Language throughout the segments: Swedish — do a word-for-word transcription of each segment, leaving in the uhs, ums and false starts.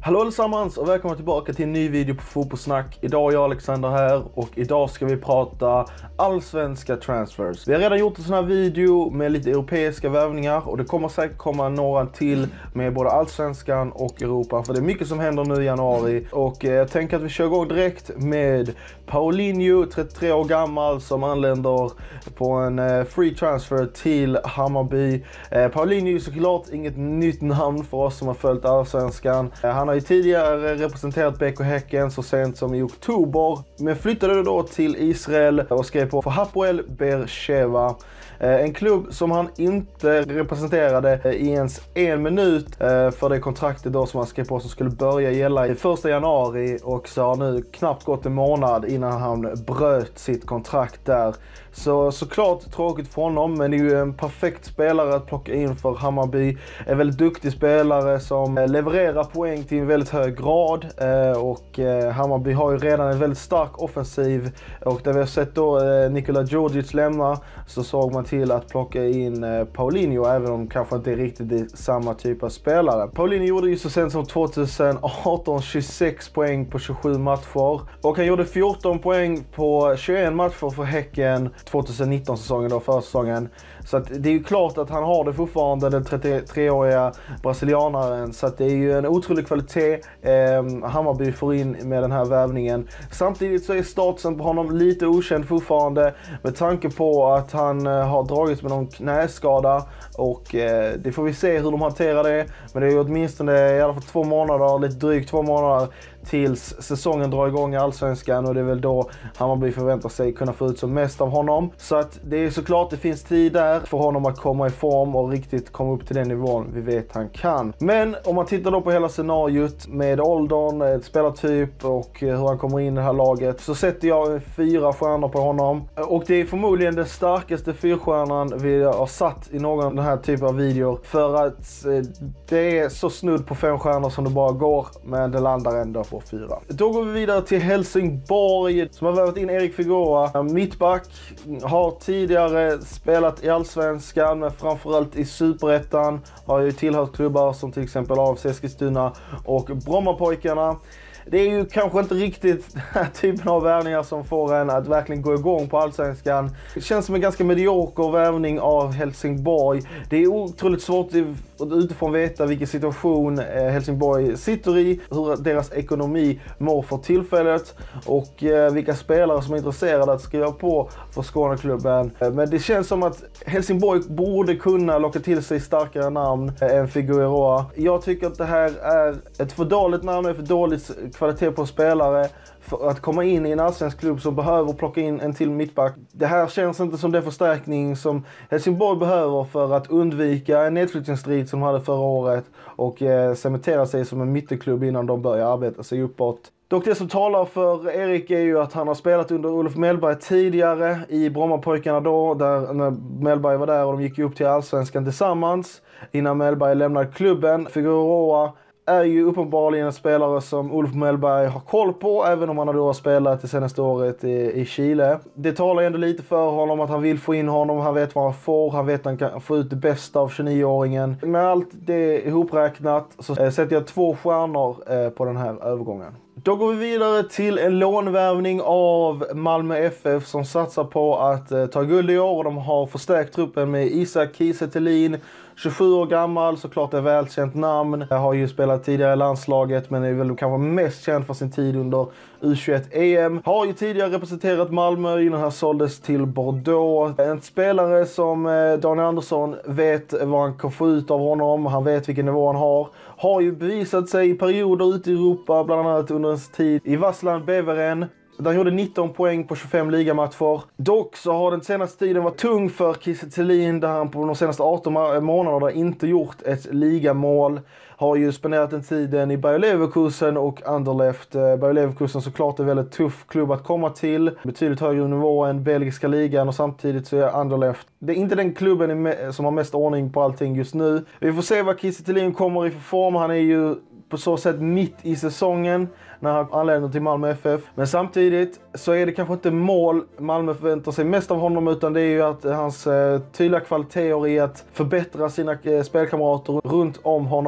Hallå allesammans och välkomna tillbaka till en ny video på Fotbollssnack. Idag är jag Alexander här och idag ska vi prata allsvenska transfers. Vi har redan gjort en sån här video med lite europeiska värvningar och det kommer säkert komma några till med både allsvenskan och Europa. För det är mycket som händer nu i januari och jag tänker att vi kör igång direkt med Paulinho, trettiotre år gammal, som anländer på en free transfer till Hammarby. Paulinho är såklart inget nytt namn för oss som har följt allsvenskan. Han har ju tidigare representerat B K Häcken så sent som i oktober, men flyttade då till Israel och skrev på för Hapoel Beersheva. En klubb som han inte representerade i ens en minut för det kontraktet då som han skrev på som skulle börja gälla i första januari, och så har nu knappt gått en månad innan han bröt sitt kontrakt där. Så såklart tråkigt för honom, men det är ju en perfekt spelare att plocka in för Hammarby. En väldigt duktig spelare som levererar poäng till en väldigt hög grad, och Hammarby har ju redan en väldigt stark offensiv, och där vi har sett då Nikola Djurdjic lämna så såg man till att plocka in Paulinho, även om kanske inte är riktigt samma typ av spelare. Paulinho gjorde ju så sent som tjugoarton tjugosex poäng på tjugosju matcher, och han gjorde fjorton poäng på tjugoen matcher för Häcken tjugonitton-säsongen då, förra säsongen. Så att det är ju klart att han har det fortfarande, den trettiotre-åriga brasilianaren, så att det är ju en otrolig kvalitet eh, Hammarby får in med den här värvningen. Samtidigt så är statusen på honom lite okänd fortfarande med tanke på att han eh, har dragits med någon knäskada, och eh, det får vi se hur de hanterar det, men det är ju åtminstone i alla fall två månader, lite drygt två månader tills säsongen drar igång i allsvenskan, och det är väl då Hammarby förväntar sig kunna få ut som mest av honom. Så att det är såklart, det finns tid där för honom att komma i form och riktigt komma upp till den nivån vi vet han kan. Men om man tittar då på hela scenariot med åldern, spelartyp och hur han kommer in i det här laget, så sätter jag fyra stjärnor på honom. Och det är förmodligen den starkaste fyrstjärnan vi har satt i någon av den här typen av videor, för att det är så snudd på fem stjärnor som det bara går, men det landar ändå på fyra. Då går vi vidare till Helsingborg som har värvat in Erik Figueroa. Mittback, har tidigare spelat i allsvenskan men framförallt i Superettan. Har ju tillhört klubbar som till exempel A F C Eskilstuna och Brommapojkarna. Det är ju kanske inte riktigt den här typen av värvningar som får en att verkligen gå igång på allsvenskan. Det känns som en ganska medioker värvning av Helsingborg. Det är otroligt svårt att utifrån veta vilken situation Helsingborg sitter i, hur deras ekonomi mår för tillfället och vilka spelare som är intresserade att skriva på för Skåneklubben. Men det känns som att Helsingborg borde kunna locka till sig starkare namn än Figueroa. Jag tycker att det här är ett för dåligt namn, ett för dåligt kvalitet på spelare för att komma in i en allsvensk klubb som behöver plocka in en till mittback. Det här känns inte som den förstärkning som Helsingborg behöver för att undvika en nedflyttningsstrid som de hade förra året och eh, cementera sig som en mitteklubb innan de börjar arbeta sig uppåt. Dock det som talar för Erik är ju att han har spelat under Olof Mellberg tidigare i Brommapojkarna då, där när Mellberg var där och de gick upp till allsvenskan tillsammans innan Mellberg lämnade klubben. Figueroa är ju uppenbarligen en spelare som Olof Mellberg har koll på, även om han då har spelat det senaste året i, i Chile. Det talar ändå lite för honom att han vill få in honom, han vet vad han får, han vet att han kan få ut det bästa av tjugonio-åringen. Med allt det ihopräknat så äh, sätter jag två stjärnor äh, på den här övergången. Då går vi vidare till en lånvärvning av Malmö F F som satsar på att eh, ta guld i år, och de har förstärkt truppen med Isak Kiese Thelin, tjugosju år gammal, såklart ett välkänt namn. Jag har ju spelat tidigare i landslaget men är väl kanske mest känd för sin tid under U tjugoett E M. Har ju tidigare representerat Malmö innan han såldes till Bordeaux. En spelare som eh, Daniel Andersson vet vad han kan få ut av honom, han vet vilken nivå han har. Har ju bevisat sig i perioder ute i Europa, bland annat under en tid i Vassland Beveren. Där gjorde nitton poäng på tjugofem ligamatcher. Dock så har den senaste tiden varit tung för Kiese Thelin, där han på de senaste arton månaderna inte gjort ett ligamål. Har ju spenderat den tiden i Bayer Leverkusen och Anderlecht. Bayer Leverkusen såklart är en väldigt tuff klubb att komma till. Betydligt högre nivå än belgiska ligan, och samtidigt så är Anderlecht det är inte den klubben som har mest ordning på allting just nu. Vi får se vad Kiese Thelin kommer i för form. Han är ju på så sätt mitt i säsongen när han anländer till Malmö F F. Men samtidigt så är det kanske inte mål Malmö förväntar sig mest av honom, utan det är ju att hans eh, tydliga kvaliteter i att förbättra sina eh, spelkamrater runt om honom.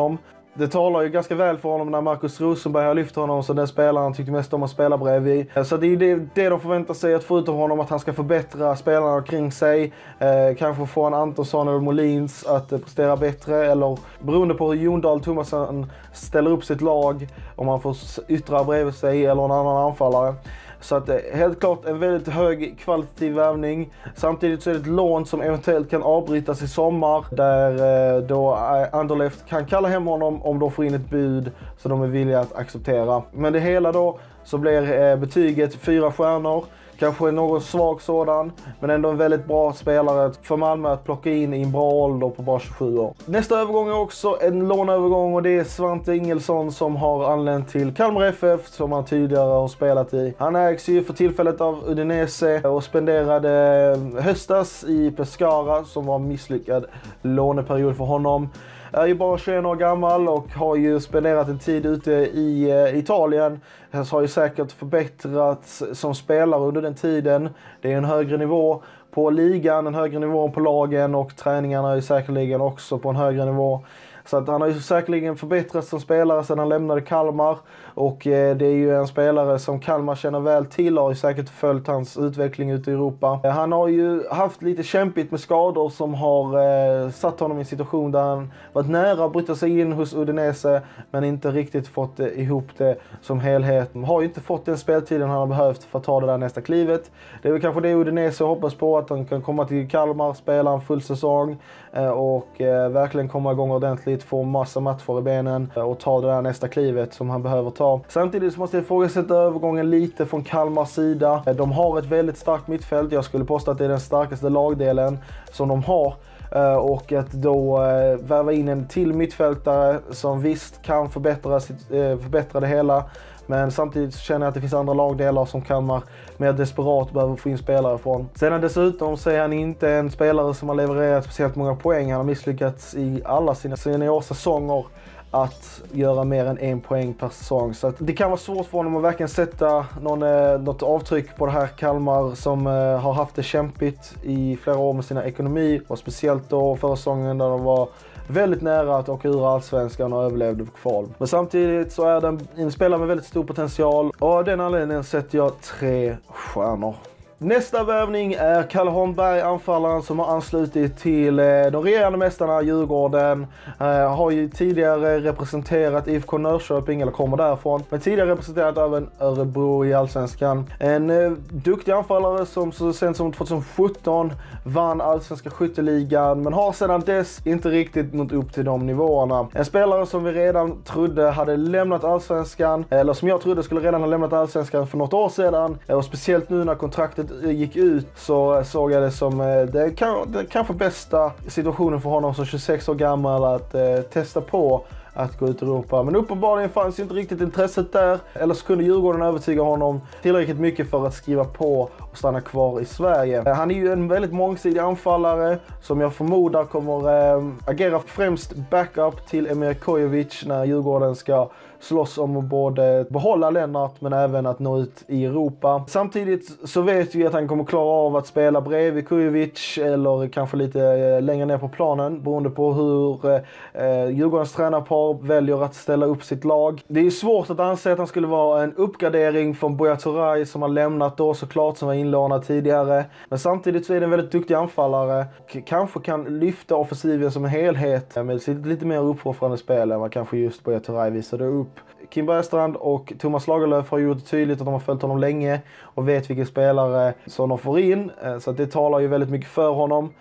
Det talar ju ganska väl för honom när Marcus Rosenberg har lyft honom som den spelaren han tyckte mest om att spela bredvid. Så det är det, det de förväntar sig att få ut av honom, att han ska förbättra spelarna kring sig. Eh, kanske få en Antonsson eller Molins att eh, prestera bättre, eller beroende på hur Jon Dahl Tomasson ställer upp sitt lag, om han får yttra bredvid sig eller en annan anfallare. Så att helt klart en väldigt hög kvalitativ värvning. Samtidigt så är det ett lån som eventuellt kan avbrytas i sommar, där då Anderlecht kan kalla hem honom om de får in ett bud så de är villiga att acceptera. Men det hela då så blir betyget fyra stjärnor. Kanske någon svag sådan, men ändå en väldigt bra spelare för Malmö att plocka in i en bra ålder på bara tjugosju år. Nästa övergång är också en låneövergång, och det är Svante Ingelsson som har anlänt till Kalmar F F, som han tidigare har spelat i. Han ägs ju för tillfället av Udinese och spenderade höstas i Pescara, som var en misslyckad låneperiod för honom. Är ju bara tjugoett år gammal och har ju spenderat en tid ute i uh, Italien. Han har ju säkert förbättrats som spelare under den tiden. Det är en högre nivå på ligan, en högre nivå på lagen, och träningarna är ju säkerligen också på en högre nivå. Så att han har ju säkerligen förbättrats som spelare sedan han lämnade Kalmar. Och eh, det är ju en spelare som Kalmar känner väl till och har ju säkert följt hans utveckling ute i Europa. Eh, han har ju haft lite kämpigt med skador som har eh, satt honom i en situation där han varit nära att bryta sig in hos Udinese, men inte riktigt fått eh, ihop det som helhet. Han har ju inte fått den speltiden han har behövt för att ta det där nästa klivet. Det är väl kanske det Udinese hoppas på, att han kan komma till Kalmar, spela en full säsong eh, och eh, verkligen komma igång ordentligt, få massa matcher i benen och ta det där nästa klivet som han behöver ta. Samtidigt så måste jag ifrågasätta övergången lite från Kalmars sida. De har ett väldigt starkt mittfält. Jag skulle påstå att det är den starkaste lagdelen som de har. Och att då värva in en till mittfältare som visst kan förbättra, sitt, förbättra det hela. Men samtidigt känner jag att det finns andra lagdelar som Kalmar mer desperat behöver få in spelare från. Sen dessutom så är han inte en spelare som har levererat speciellt många poäng. Han har misslyckats i alla sina seniorsäsonger att göra mer än en poäng per säsong. Så att det kan vara svårt för honom att verkligen sätta någon, eh, något avtryck på det här Kalmar som eh, har haft det kämpigt i flera år med sina ekonomi. Och speciellt då förra säsongen där de var väldigt nära att åka ur Allsvenskan och överlevde på kval. Men samtidigt så är den en spelare med väldigt stor potential, och av den anledningen sätter jag tre stjärnor. Nästa värvning är Kalle Holmberg, anfallaren som har anslutit till eh, de regerande mästarna Djurgården. Eh, har ju tidigare representerat I F K Norrköping, eller kommer därifrån, men tidigare representerat även Örebro i Allsvenskan. En eh, duktig anfallare som så sent som tjugohundrasjutton vann Allsvenska skytteligan, men har sedan dess inte riktigt nått upp till de nivåerna. En spelare som vi redan trodde hade lämnat Allsvenskan, eller som jag trodde skulle redan ha lämnat Allsvenskan för något år sedan, och speciellt nu när kontraktet gick ut så såg jag det som det, kan, det kanske bästa situationen för honom som tjugosex år gammal att eh, testa på att gå ut i Europa. Men uppenbarligen fanns inte riktigt intresset där, eller så kunde Djurgården övertyga honom tillräckligt mycket för att skriva på och stanna kvar i Sverige. Han är ju en väldigt mångsidig anfallare som jag förmodar kommer eh, agera främst backup till Emir Kojovic när Djurgården ska slåss om att både behålla Lennart men även att nå ut i Europa. Samtidigt så vet vi att han kommer klara av att spela bredvid Kujovic eller kanske lite längre ner på planen, beroende på hur eh, Djurgårdens tränarpar väljer att ställa upp sitt lag. Det är svårt att anse att han skulle vara en uppgradering från Buya Turay som har lämnat då såklart, som var inlånad tidigare. Men samtidigt så är det en väldigt duktig anfallare. K- kanske kan lyfta offensiven som en helhet med sitt lite mer uppoffrande spel än vad kanske just Buya Turay visade upp. Kim Bergstrand och Thomas Lagerlöf har gjort det tydligt att de har följt honom länge och vet vilka spelare som de får in. Så att det talar ju väldigt mycket för honom.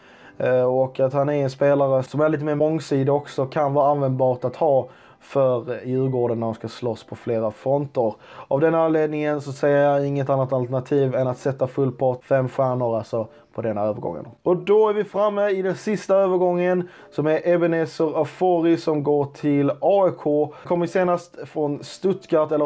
Och att han är en spelare som är lite mer mångsidig också, kan vara användbart att ha för Djurgården när de ska slåss på flera fronter. Av den anledningen så säger jag inget annat alternativ än att sätta full pott, fem stjärnor alltså på den här övergången. Och då är vi framme i den sista övergången som är Ebenezer Afori som går till A I K. Kommer senast från Stuttgart, eller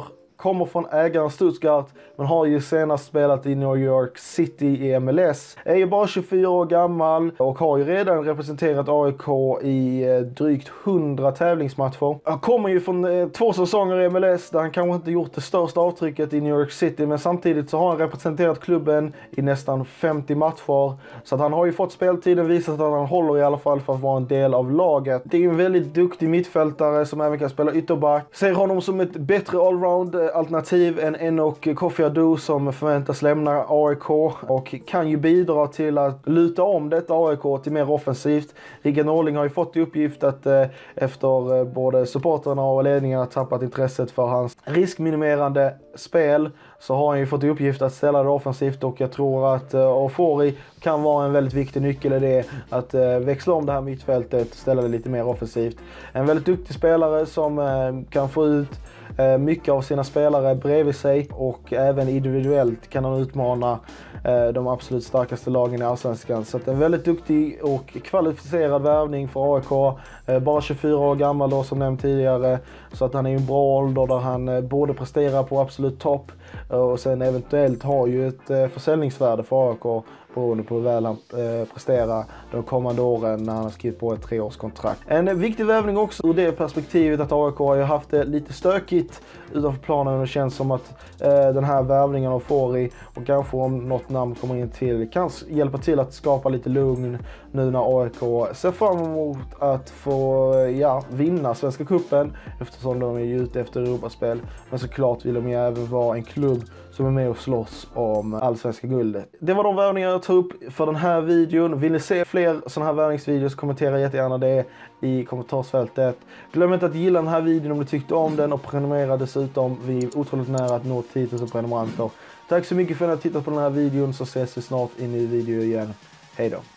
kommer från ägaren Stuttgart men har ju senast spelat i New York City i M L S. Är ju bara tjugofyra år gammal och har ju redan representerat A I K i drygt hundra tävlingsmatcher. Han kommer ju från två säsonger i M L S där han kanske inte gjort det största avtrycket i New York City, men samtidigt så har han representerat klubben i nästan femtio matcher. Så att han har ju fått speltiden, visat att han håller i alla fall för att vara en del av laget. Det är ju en väldigt duktig mittfältare som även kan spela ytterback. Ser honom som ett bättre allround alternativ än Enoch Kofi Adu som förväntas lämna A I K och kan ju bidra till att luta om detta A I K till mer offensivt. Rickard Norling har ju fått i uppgift att eh, efter eh, både supporterna och ledningen har tappat intresset för hans riskminimerande spel, så har han ju fått i uppgift att ställa det offensivt, och jag tror att uh, Ofori kan vara en väldigt viktig nyckel i det, att uh, växla om det här mittfältet, ställa det lite mer offensivt. En väldigt duktig spelare som uh, kan få ut uh, mycket av sina spelare bredvid sig, och även individuellt kan han utmana uh, de absolut starkaste lagen i Allsvenskan. Så att en väldigt duktig och kvalificerad värvning för A I K, uh, bara tjugofyra år gammal då som nämnt tidigare, så att han är i en bra ålder där han uh, borde prestera på absolut topp. Och sen eventuellt har ju ett eh, försäljningsvärde för A I K beroende på hur väl han eh, presterar de kommande åren när han har skrivit på ett treårskontrakt. En viktig värvning också ur det perspektivet att A I K har ju haft det lite stökigt utanför planen, och det känns som att eh, den här värvningen av Fori, och kanske om något namn kommer in till, kan hjälpa till att skapa lite lugn nu när A I K ser fram emot att få ja, vinna Svenska Cupen, eftersom de är ute efter Europaspel. Men såklart vill de ju även vara en klubb som är med och slåss om allsvenska guldet. Det var de värvningar jag tog upp för den här videon. Vill ni se fler sådana här värvningsvideos, kommentera jättegärna det i kommentarsfältet. Glöm inte att gilla den här videon om du tyckte om den, och prenumerera dessutom. Vi är otroligt nära att nå tio tusen prenumeranter. Tack så mycket för att ni har tittat på den här videon, så ses vi snart i en ny video igen. Hej då!